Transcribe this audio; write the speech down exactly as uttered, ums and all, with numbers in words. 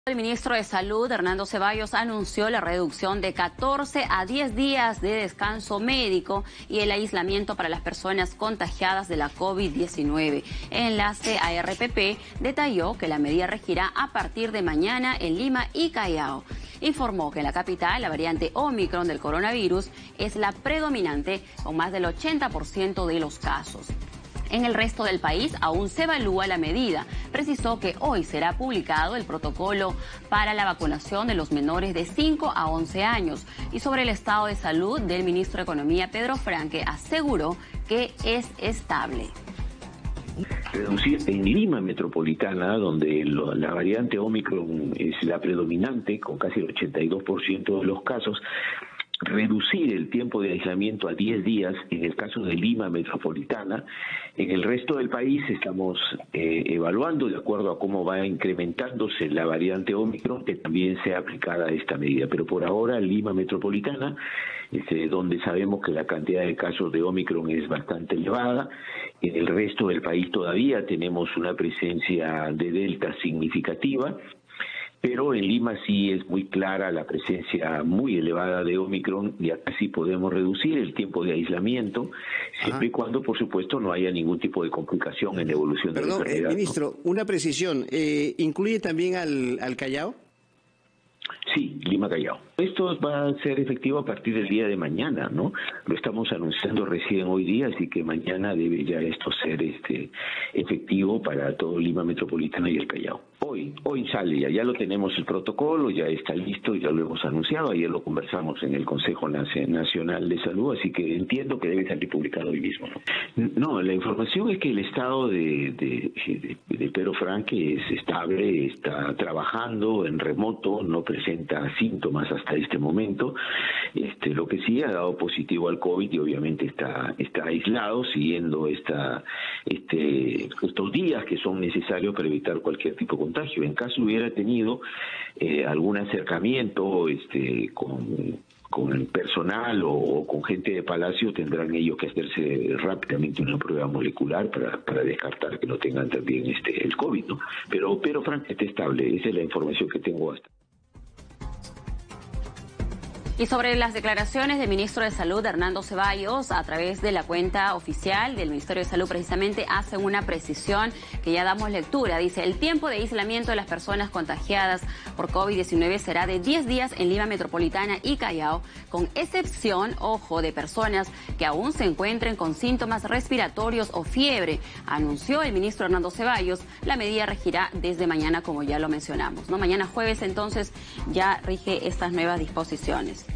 El ministro de Salud, Hernando Ceballos, anunció la reducción de catorce a diez días de descanso médico y el aislamiento para las personas contagiadas de la COVID diecinueve. Enlace a R P P detalló que la medida regirá a partir de mañana en Lima y Callao. Informó que en la capital la variante Omicron del coronavirus es la predominante con más del ochenta por ciento de los casos. En el resto del país aún se evalúa la medida. Precisó que hoy será publicado el protocolo para la vacunación de los menores de cinco a once años. Y sobre el estado de salud del ministro de Economía, Pedro Franque, aseguró que es estable. Reducir en Lima metropolitana, donde lo, la variante Omicron es la predominante, con casi el ochenta y dos por ciento de los casos, reducir el tiempo de aislamiento a diez días en el caso de Lima metropolitana. En el resto del país estamos eh, evaluando, de acuerdo a cómo va incrementándose la variante Omicron, que también sea aplicada esta medida. Pero por ahora Lima metropolitana, este, donde sabemos que la cantidad de casos de Omicron es bastante elevada. En el resto del país todavía tenemos una presencia de Delta significativa, pero en Lima sí es muy clara la presencia muy elevada de Omicron y acá sí podemos reducir el tiempo de aislamiento, siempre Ajá. y cuando, por supuesto, no haya ningún tipo de complicación en la evolución Perdón, de la enfermedad. Eh, ministro, ¿no? una precisión, eh, ¿incluye también al, al Callao? Sí, Lima Callao. Esto va a ser efectivo a partir del día de mañana, ¿no? Lo estamos anunciando recién hoy día, así que mañana debe ya esto ser este efectivo para todo Lima metropolitana y el Callao. Hoy, hoy sale ya, ya lo tenemos el protocolo, ya está listo, ya lo hemos anunciado, ayer lo conversamos en el Consejo Nacional de Salud, así que entiendo que debe salir publicado hoy mismo, ¿no? No, la información es que el estado de, de, de, de Pedro Franque es estable, está trabajando en remoto, no presenta síntomas hasta este momento. Este, lo que sí ha dado positivo al COVID y obviamente está, está aislado, siguiendo esta, este, estos días que son necesarios para evitar cualquier tipo de contagio. En caso hubiera tenido eh, algún acercamiento este, con, con el personal o, o con gente de Palacio, tendrán ellos que hacerse rápidamente una prueba molecular para, para descartar que no tengan también este, el COVID, ¿no? Pero, pero Frank está estable, esa es la información que tengo hasta. Y sobre las declaraciones del ministro de Salud, Hernando Ceballos, a través de la cuenta oficial del Ministerio de Salud, precisamente hacen una precisión que ya damos lectura. Dice, el tiempo de aislamiento de las personas contagiadas por COVID diecinueve será de diez días en Lima metropolitana y Callao, con excepción, ojo, de personas que aún se encuentren con síntomas respiratorios o fiebre. Anunció el ministro Hernando Ceballos, la medida regirá desde mañana, como ya lo mencionamos, ¿no? Mañana jueves, entonces, ya rige estas nuevas disposiciones.